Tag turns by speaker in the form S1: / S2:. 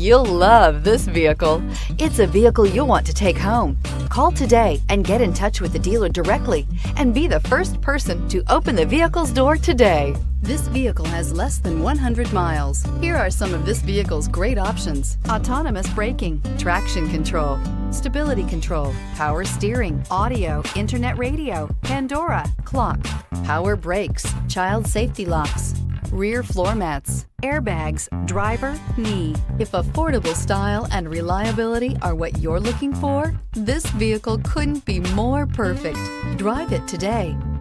S1: You'll love this vehicle. It's a vehicle you'll want to take home. Call today and get in touch with the dealer directly and be the first person to open the vehicle's door today. This vehicle has less than 100 miles. Here are some of this vehicle's great options: autonomous braking, traction control, stability control, power steering, audio, internet radio, Pandora, clock, power brakes, child safety locks, rear floor mats, airbags, driver, knee. If affordable style and reliability are what you're looking for, this vehicle couldn't be more perfect. Drive it today.